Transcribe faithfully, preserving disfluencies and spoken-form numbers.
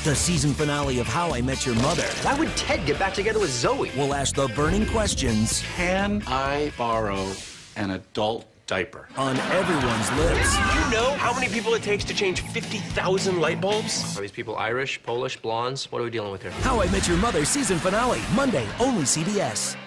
The season finale of How I Met Your Mother. Why would Ted get back together with Zoe? We'll ask the burning questions. Can I borrow an adult diaper? On everyone's lips. Do you know how many people it takes to change fifty thousand light bulbs? Are these people Irish, Polish, blondes? What are we dealing with here? How I Met Your Mother season finale, Monday, only C B S.